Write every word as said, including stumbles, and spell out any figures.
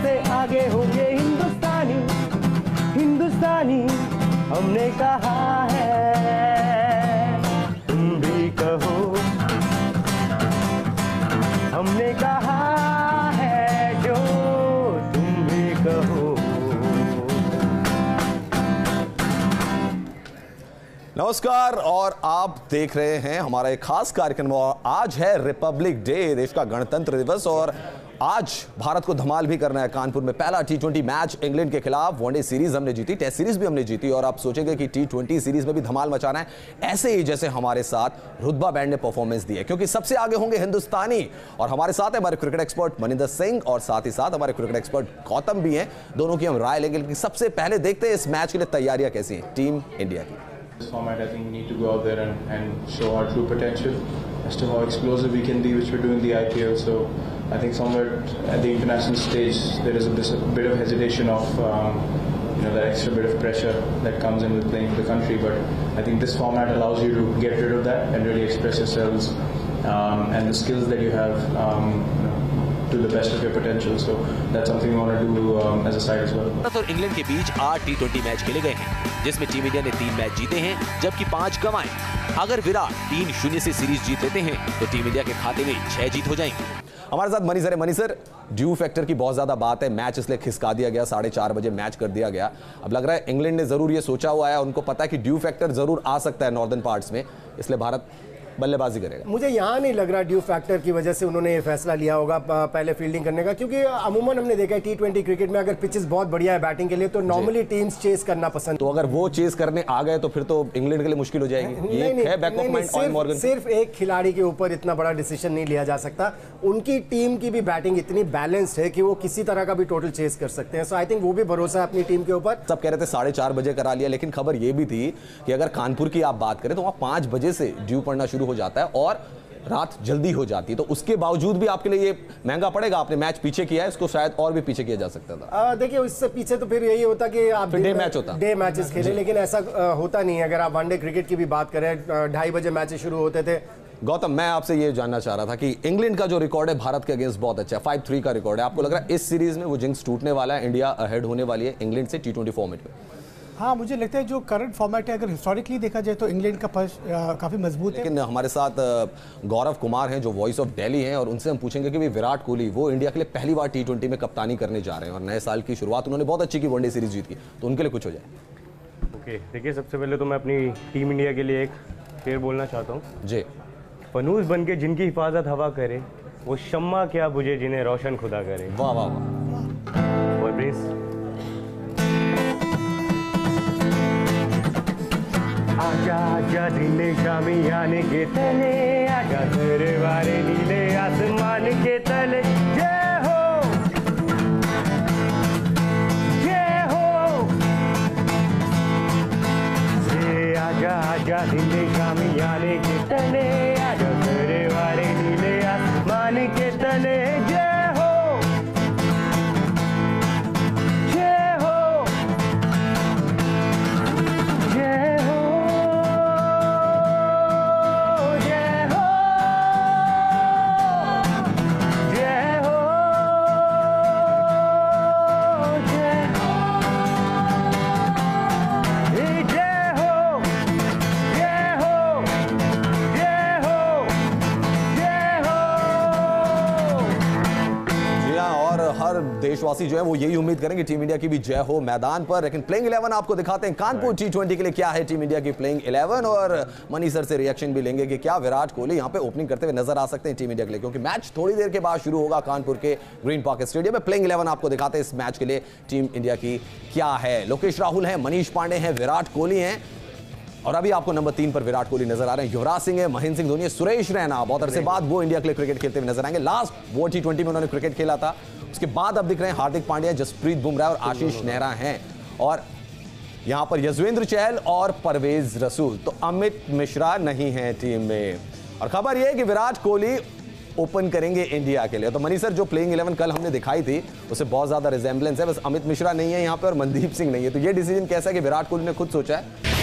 सबसे आगे होंगे हिंदुस्तानी, हिंदुस्तानी हमने कहा है, तुम भी कहो, हमने कहा है जो तुम भी कहो। नमस्कार, और आप देख रहे हैं हमारा एक खास कार्यक्रम। आज है रिपब्लिक डे, देश का गणतंत्र दिवस, और आज भारत को धमाल भी करना है। कानपुर में पहला टी ट्वेंटी मैच इंग्लैंड के खिलाफ, वनडे सीरीज हमने जीती, टेस्ट सीरीज भी हमने जीती, और आप सोचेंगे कि टी ट्वेंटी सीरीज में भी धमाल मचाना है, ऐसे ही जैसे हमारे साथ रुतबा बैंड ने परफॉर्मेंस दी है, क्योंकि सबसे आगे होंगे हिंदुस्तानी। और हमारे साथ है हमारे क्रिकेट एक्सपर्ट मनिंदर सिंह, और साथ ही साथ हमारे क्रिकेट एक्सपर्ट गौतम भी हैं। दोनों की हम राय लेंगे, लेकिन सबसे पहले देखते हैं इस मैच के लिए तैयारियां कैसी हैं टीम इंडिया की। This format, I think we need to go out there and, and show our true potential as to how explosive we can be, which we're doing in the I P L. So I think somewhere at the international stage there is a, this, a bit of hesitation of um, you know, that extra bit of pressure that comes in with playing for the country. But I think this format allows you to get rid of that and really express yourselves um, and the skills that you have um, you know, to the best of your potential. So that's something we want to do um, as a side as well. Bharat और England के बीच आठ T twenty match खेले गए हैं, जिसमें team India ने तीन match जीते हैं जबकि पांच गंवाए। अगर विराट तीन शून्य से सीरीज जीत लेते हैं तो टीम इंडिया के खाते में छह जीत हो जाएंगी। हमारे साथ मनी सर है। मनी सर, ड्यू फैक्टर की बहुत ज्यादा बात है, मैच इसलिए खिसका दिया गया, साढ़े चार बजे मैच कर दिया गया। अब लग रहा है इंग्लैंड ने जरूर ये सोचा हुआ है, उनको पता है कि ड्यू फैक्टर जरूर आ सकता है नॉर्दर्न पार्ट्स में, इसलिए भारत बल्लेबाजी करेगा। मुझे यहाँ नहीं लग रहा ड्यू फैक्टर की वजह से उन्होंने ये फैसला लिया होगा पहले फील्डिंग करने का, क्योंकि अमूमन हमने देखा है टी ट्वेंटी क्रिकेट में अगर पिचेस बहुत बढ़िया है बैटिंग के लिए तो नॉर्मली टीम्स चेस करना पसंद। तो अगर वो चेस करने आ गए तो फिर तो इंग्लैंड के लिए मुश्किल हो जाएगी। ये है back of mind on Morgan. सिर्फ एक खिलाड़ी के ऊपर इतना बड़ा डिसीजन नहीं लिया जा सकता, उनकी टीम की भी बैटिंग इतनी बैलेंस्ड है कि वो किसी तरह का भी टोटल चेस कर सकते हैं। सो आई थिंक वो भी भरोसा है अपनी टीम के ऊपर। सब कह रहे थे साढ़े चार बजे करा लिया, लेकिन खबर ये भी थी कि अगर कानपुर की आप बात करें तो वहां पांच बजे से ड्यू पड़ना शुरू हो जाता है और रात जल्दी हो जाती है, तो उसके बावजूद भी आपके लिए ये महंगा पड़ेगा। आपने मैच पीछे किया है, इसको शायद और भी पीछे किया जा सकता था। देखिए इससे पीछे तो फिर यही होता कि आप डे मैच होता, डे मैचेस खेले, लेकिन ऐसा आ, होता नहीं है। अगर आप वनडे क्रिकेट की भी बात करें, ढाई बजे मैचेस शुरू होते थे। गौतम, मैं आपसे ये जानना चाह रहा था कि इंग्लैंड का जो रिकॉर्ड है भारत के अगेंस्ट बहुत अच्छा है, फाइव थ्री का रिकॉर्ड है। आपको लग रहा है इस सीरीज में वो जिंक्स टूटने वाला है, इंडिया अहेड होने वाली है इंग्लैंड से टी ट्वेंटी फॉर्मेट में? हाँ, मुझे लगता है जो करंट फॉर्मेट है अगर हिस्टोरिकली देखा जाए तो इंग्लैंड का फर्स्ट काफ़ी मजबूत है। लेकिन हमारे साथ गौरव कुमार हैं जो वॉइस ऑफ दिल्ली हैं, और उनसे हम पूछेंगे कि विराट कोहली वो इंडिया के लिए पहली बार टी ट्वेंटी में कप्तानी करने जा रहे हैं, और नए साल की शुरुआत उन्होंने बहुत अच्छी की, वनडे सीरीज जीत की, तो उनके लिए कुछ हो जाए। ओके, देखिए सबसे पहले तो मैं अपनी टीम इंडिया के लिए एक शेर बोलना चाहता हूँ जी। फनूस बन के जिनकी हिफाजत हवा करे, वो शम्मा क्या बुझे जिन्हें रोशन खुदा करे। वाह वाह वाह। और प्रिंस आजा आजा दिले शामी आने के तले, आजा तेरे वारे नीले आसमान के तले, जय हो जय हो। जे आजा आजा दिले शामी आने के तले, आजा तेरे वारे नीले आसमान के तले, जय हो जय हो जय हो। देशवासी जो है वो यही उम्मीद करेंगे टीम इंडिया की भी जय हो मैदान पर। लेकिन प्लेइंग इलेवन आपको दिखाते हैं कानपुर टी ट्वेंटी के लिए क्या है टीम इंडिया की प्लेइंग इलेवन, और मनी सर से रिएक्शन भी लेंगे कि क्या विराट कोहली यहां पे ओपनिंग करते हुए नजर आ सकते हैं टीम इंडिया के लिए, क्योंकि मैच थोड़ी देर के बाद शुरू होगा कानपुर के ग्रीन पार्क स्टेडियम में। प्लेइंग इलेवन आपको दिखाते हैं इस मैच के लिए टीम इंडिया की क्या है। लोकेश राहुल है, मनीष पांडे हैं, विराट कोहली हैं, और अभी आपको नंबर तीन पर विराट कोहली नजर आ रहे हैं। युवराज सिंह है, महेंद्र सिंह धोनी है, सुरेश रैना बहुत अरसे बाद वो इंडिया के लिए क्रिकेट खेलते हुए नजर आएंगे। लास्ट वो टी ट्वेंटी में उन्होंने क्रिकेट खेला था, उसके बाद अब दिख रहे हैं हार्दिक पांड्या, जसप्रीत बुमराह और आशीष नेहरा हैं, और यहां पर यजवेंद्र चहल और परवेज रसूल। तो अमित मिश्रा नहीं है टीम में, और खबर यह है कि विराट कोहली ओपन करेंगे इंडिया के लिए। तो मनी सर, जो प्लेइंग इलेवन कल हमने दिखाई थी उससे बहुत ज्यादा रिजेंबलेंस है, बस अमित मिश्रा नहीं है यहाँ पे और मनदीप सिंह नहीं है, तो ये डिसीजन कैसा है कि विराट कोहली ने खुद सोचा है?